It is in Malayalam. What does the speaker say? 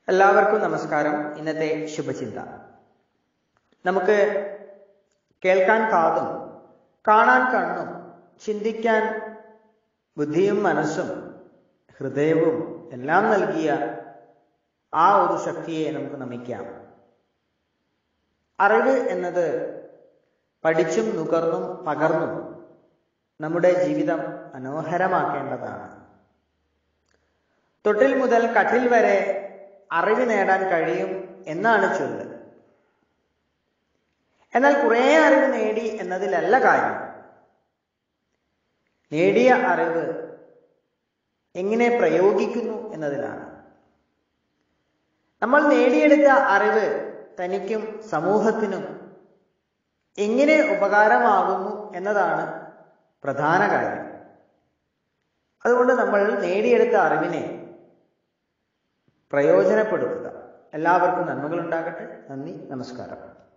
എല്ലാവർക്കും നമസ്കാരം. ഇന്നത്തെ ശുഭചിന്ത. നമുക്ക് കേൾക്കാൻ കാതും കാണാൻ കണ്ണും ചിന്തിക്കാൻ ബുദ്ധിയും മനസ്സും ഹൃദയവും എല്ലാം നൽകിയ ആ ഒരു ശക്തിയെ നമുക്ക് നമിക്കാം. അറിവ് എന്നത് പഠിച്ചും നുകർന്നും പകർന്നും നമ്മുടെ ജീവിതം മനോഹരമാക്കേണ്ടതാണ്. തൊട്ടിൽ മുതൽ കട്ടിൽ വരെ അറിവ് നേടാൻ കഴിയും എന്നാണ് ചൊല്ല്. എന്നാൽ കുറേ അറിവ് നേടി എന്നതിലല്ല കാര്യം. നേടിയ അറിവ് എങ്ങനെ പ്രയോഗിക്കുന്നു എന്നതിലാണ്. നമ്മൾ നേടിയെടുത്ത അറിവ് തനിക്കും സമൂഹത്തിനും എങ്ങനെ ഉപകാരമാകുന്നു എന്നതാണ് പ്രധാന കാര്യം. അതുകൊണ്ട് നമ്മൾ നേടിയെടുത്ത അറിവിനെ പ്രയോജനപ്പെടുത്തുക. എല്ലാവർക്കും നന്മകൾ ഉണ്ടാകട്ടെ. നന്ദി, നമസ്കാരം.